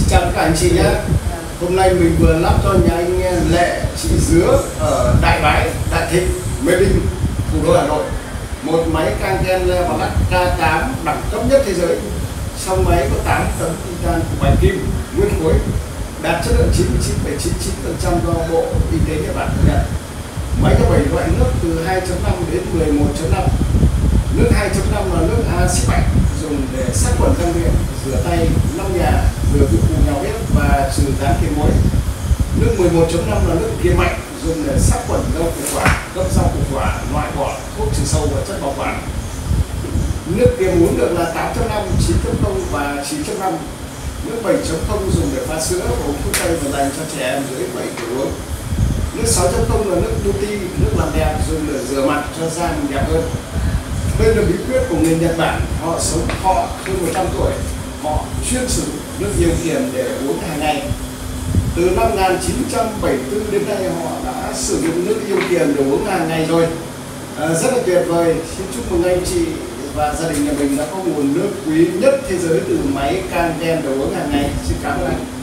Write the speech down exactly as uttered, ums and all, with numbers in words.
chào tất cả anh chị nhé. Hôm nay mình vừa lắp cho nhà anh Lệ, chị Dứa ở Đại Bái, Đại Thịnh, Mê Linh, thủ đô Hà Nội một máy can gen bằng lắc K tám đẳng cấp nhất thế giới. Trong máy có tám tấm titan của bạch kim nguyên khối, đạt chất lượng chín mươi chín phẩy chín chín phần trăm do Bộ Y tế Nhật Bản công nhận. Máy có bảy loại nước từ hai chấm năm đến mười một chấm năm. Nước hai chấm năm là nước axit mạnh, dùng để sát khuẩn răng miệng, rửa tay, lau nhà, rửa dụng cụ nhà bếp và trừ tán cây muối. Nước mười một chấm năm là nước kiềm mạnh, dùng để sát khuẩn rau củ quả, gấp rau củ quả, loại bỏ thuốc trừ sâu và chất bảo quản. Nước kiềm uống được là tám chấm năm, chín chấm không và chín chấm năm. Nước bảy chấm không dùng để pha sữa, uống thuốc tây và dành cho trẻ em dưới bảy tuổi uống. Nước sáu chấm không là nước beauty, nước làm đẹp, dùng để rửa mặt cho da mình đẹp hơn. Đây là bí quyết của người Nhật Bản, họ sống thọ hơn một trăm tuổi, họ chuyên sử dụng nước yêu kiềm để uống hàng ngày. Từ năm một nghìn chín trăm bảy mươi tư đến nay họ đã sử dụng nước yêu kiềm để uống hàng ngày rồi. À, rất là tuyệt vời. Xin chúc mừng anh chị và gia đình nhà mình đã có nguồn nước quý nhất thế giới từ máy can gen để uống hàng ngày. Xin cảm ơn anh.